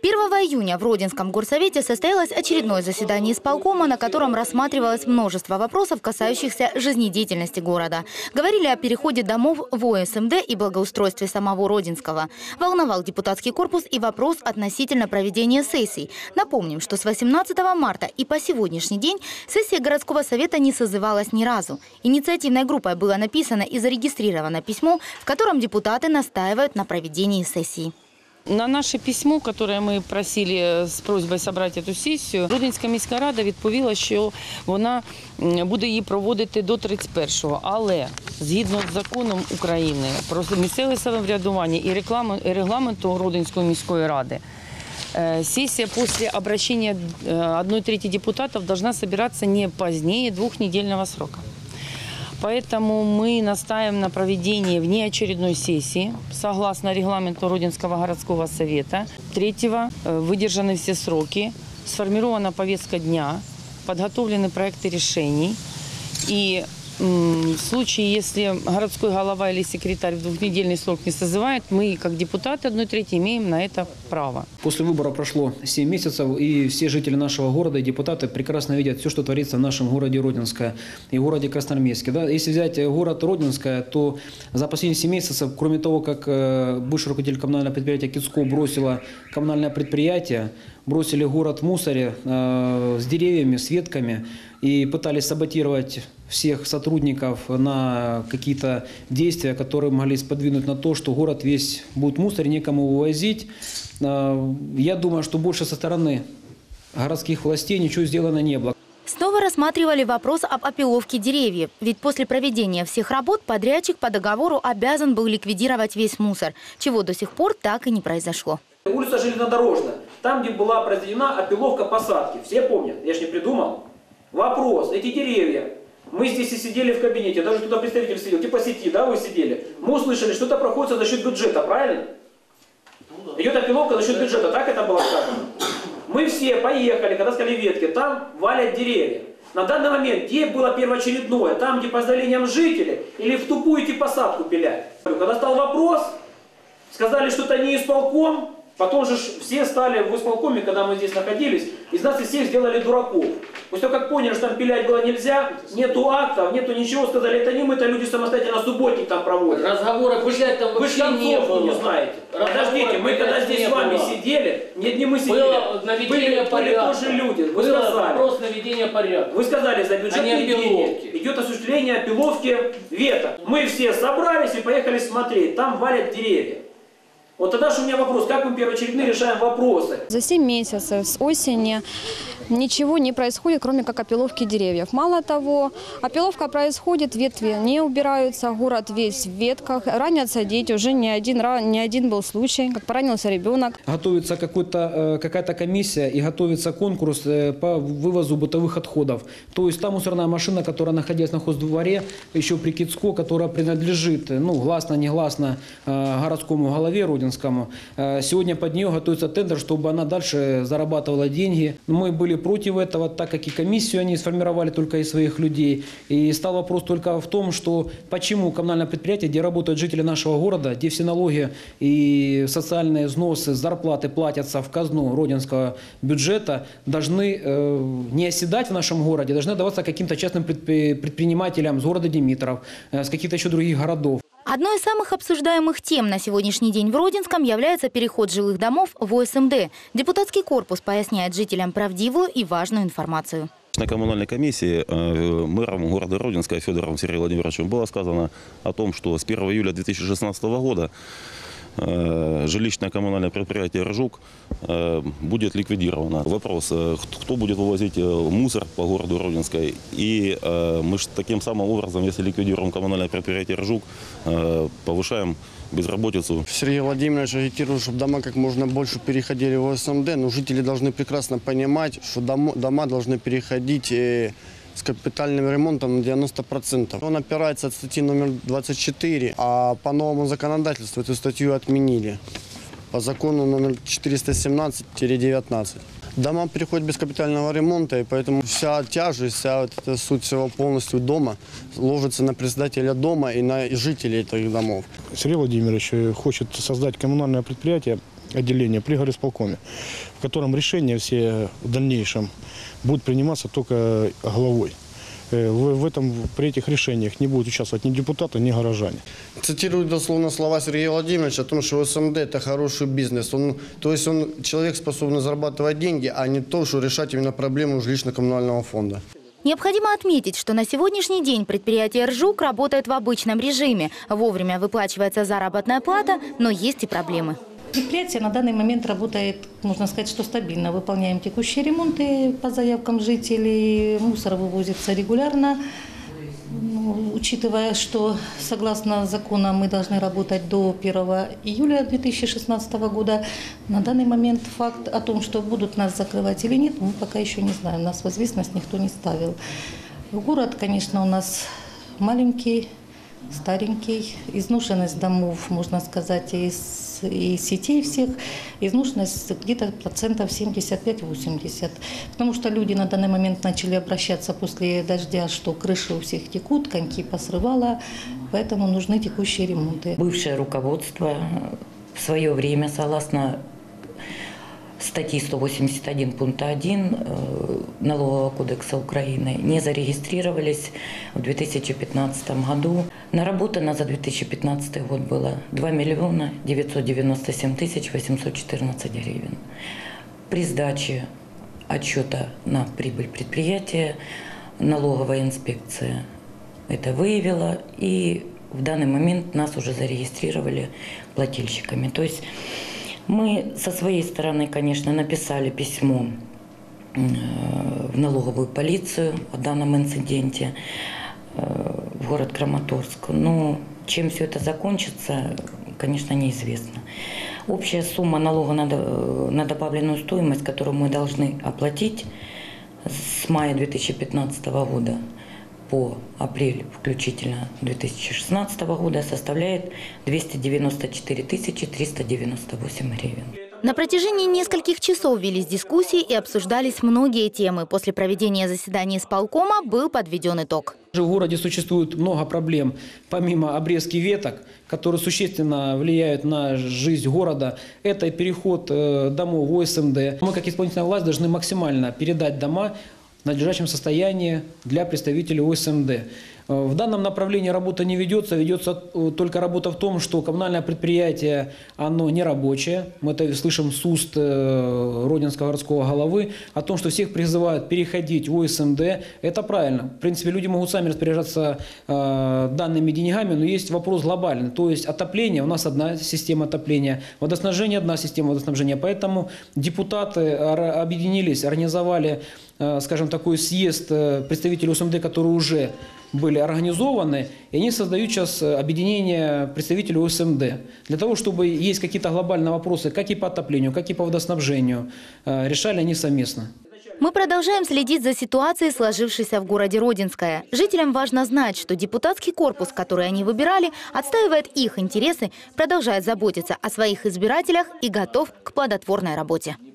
1 июня в Родинском горсовете состоялось очередное заседание исполкома, на котором рассматривалось множество вопросов, касающихся жизнедеятельности города. Говорили о переходе домов в ОСМД и благоустройстве самого Родинского. Волновал депутатский корпус и вопрос относительно проведения сессий. Напомним, что с 18 марта и по сегодняшний день сессия городского совета не созывалась ни разу. Инициативной группой было написано и зарегистрировано письмо, в котором депутаты настаивают на проведении сессии. На наше письмо, которое мы просили з просьбою собрати цю сесію, Родинська міська рада відповіла, що вона буде її проводити до 31-го. Але згідно з законом України про місцеве самоврядування і регламенту Родинської міської ради, сессия после обращения 1/3 депутатов должна собираться не позднее 2-недельного срока. Поэтому мы настаиваем на проведении внеочередной сессии, согласно регламенту Родинского городского совета. 3-го выдержаны все сроки, сформирована повестка дня, подготовлены проекты решений. И в случае, если городской голова или секретарь в 2-недельный срок не созывает, мы, как депутаты 1/3, имеем на это право. После выбора прошло 7 месяцев, и все жители нашего города и депутаты прекрасно видят все, что творится в нашем городе Родинское и городе Красноармейске. Да? Если взять город Родинское, то за последние 7 месяцев, кроме того, как бывший руководитель коммунального предприятия Кицко бросила коммунальное предприятие, бросили город в мусоре с деревьями, с ветками и пытались саботировать всех сотрудников на какие-то действия, которые могли сподвинуть на то, что город весь будет в мусоре, некому вывозить. Я думаю, что больше со стороны городских властей ничего сделано не было. Снова рассматривали вопрос об опиловке деревьев. Ведь после проведения всех работ подрядчик по договору обязан был ликвидировать весь мусор, чего до сих пор так и не произошло. Улица Железнодорожная, там, где была произведена опиловка посадки. Все помнят, я же не придумал. Вопрос, эти деревья, мы здесь и сидели в кабинете, даже туда представитель сидел, типа сети, да, вы сидели. Мы услышали, что это проходит за счет бюджета, правильно? Идет опиловка за счет бюджета, так это было сказано? Мы все поехали, когда сказали ветки, там валят деревья. На данный момент, где было первоочередное, там, где по заявлениям жителей, или в тупую идти посадку пилять? Когда стал вопрос, сказали, что это не исполком, потом же все стали в исполкоме, когда мы здесь находились, из нас и всех сделали дураков. После того, как поняли, что там пилять было нельзя, нету актов, нету ничего, сказали, это не мы, это люди самостоятельно субботник там проводят. Разговоры пилять там вы же не было. Не знаете. Подождите, мы когда здесь с вами сидели, не мы сидели, было наведение порядка. Были тоже люди. Вы было сказали, вопрос наведения порядка. Вы сказали, за бюджетные деньги идет осуществление опиловки веток. Мы все собрались и поехали смотреть, там валят деревья. Вот тогда же у меня вопрос, как мы первоочередные решаем вопросы? За 7 месяцев с осени ничего не происходит, кроме как опиловки деревьев. Мало того, опиловка происходит, ветви не убираются, город весь в ветках, ранятся дети. Уже не один был случай, как поранился ребенок. Готовится какая-то комиссия и готовится конкурс по вывозу бытовых отходов. То есть та мусорная машина, которая находилась на хоздворе, еще при Кицко, которая принадлежит, гласно-негласно городскому голове Родинскому, сегодня под нее готовится тендер, чтобы она дальше зарабатывала деньги. Мы были против этого, так как и комиссию они сформировали только из своих людей. И стал вопрос только в том, что почему коммунальное предприятие, где работают жители нашего города, где все налоги и социальные взносы, зарплаты платятся в казну Родинского бюджета, должны не оседать в нашем городе, должны даваться каким-то частным предпринимателям с города Димитров, с каких-то еще других городов. Одной из самых обсуждаемых тем на сегодняшний день в Родинском является переход жилых домов в ОСМД. Депутатский корпус поясняет жителям правдивую и важную информацию. На коммунальной комиссии мэром города Родинска Федором Сергеем Владимировичем было сказано о том, что с 1 июля 2016 года жилищное коммунальное предприятие «Ржук» будет ликвидировано. Вопрос, кто будет вывозить мусор по городу Родинской. И мы же таким самым образом, если ликвидируем коммунальное предприятие «Ржук», повышаем безработицу. Сергей Владимирович агитирует, чтобы дома как можно больше переходили в ОСМД, но жители должны прекрасно понимать, что дома должны переходить с капитальным ремонтом на 90%. Он опирается от статьи номер 24, а по новому законодательству эту статью отменили. По закону номер 417-19. Дома переходят без капитального ремонта, и поэтому вся тяжесть, вся эта суть всего полностью дома ложится на председателя дома и на жителей этих домов. Сергей Владимирович хочет создать коммунальное предприятие отделение при горисполкоме, в котором решения все в дальнейшем будут приниматься только главой. При этих решениях не будут участвовать ни депутаты, ни горожане. Цитирую дословно слова Сергея Владимировича о том, что ОСМД – это хороший бизнес. Человек способен зарабатывать деньги, а не то, что решать именно проблему жилищно-коммунального фонда. Необходимо отметить, что на сегодняшний день предприятие «Ржук» работает в обычном режиме. Вовремя выплачивается заработная плата, но есть и проблемы. Предприятие на данный момент работает, можно сказать, что стабильно. Выполняем текущие ремонты по заявкам жителей, мусор вывозится регулярно. Учитывая, что согласно закону мы должны работать до 1 июля 2016 года, на данный момент факт о том, что будут нас закрывать или нет, мы пока еще не знаем. Нас в известность никто не ставил. Город, конечно, у нас маленький, старенький, изношенность домов, можно сказать, из сетей всех, изношенность где-то процентов 75-80. Потому что люди на данный момент начали обращаться после дождя, что крыши у всех текут, коньки посрывало, поэтому нужны текущие ремонты. Бывшее руководство в свое время, согласно статьи 181 пункта 1 Налогового кодекса Украины, не зарегистрировались в 2015 году. Наработано за 2015 год было 2 миллиона 997 тысяч 814 гривен. При сдаче отчета на прибыль предприятия налоговая инспекция это выявила, и в данный момент нас уже зарегистрировали плательщиками. То есть мы со своей стороны, конечно, написали письмо в налоговую полицию о данном инциденте в город Краматорск. Но чем все это закончится, конечно, неизвестно. Общая сумма налога на добавленную стоимость, которую мы должны оплатить с мая 2015 года по апрель включительно 2016 года, составляет 294 398 гривен. На протяжении нескольких часов велись дискуссии и обсуждались многие темы. После проведения заседания исполкома был подведен итог. В городе существует много проблем, помимо обрезки веток, которые существенно влияют на жизнь города. Это переход домов в ОСМД. Мы, как исполнительная власть, должны максимально передать дома в надлежащем состоянии для представителей ОСМД. В данном направлении работа не ведется, ведется только работа в том, что коммунальное предприятие, оно не рабочее. Мы это слышим с уст Родинского городского головы, о том, что всех призывают переходить в ОСМД. Это правильно. В принципе, люди могут сами распоряжаться данными деньгами, но есть вопрос глобальный. То есть отопление, у нас одна система отопления, водоснабжение одна система водоснабжения. Поэтому депутаты объединились, организовали, скажем, такой съезд представителей ОСМД, которые уже были организованы, и они создают сейчас объединение представителей ОСМД. Для того, чтобы есть какие-то глобальные вопросы, как и по отоплению, как и по водоснабжению, решали они совместно. Мы продолжаем следить за ситуацией, сложившейся в городе Родинское. Жителям важно знать, что депутатский корпус, который они выбирали, отстаивает их интересы, продолжает заботиться о своих избирателях и готов к плодотворной работе.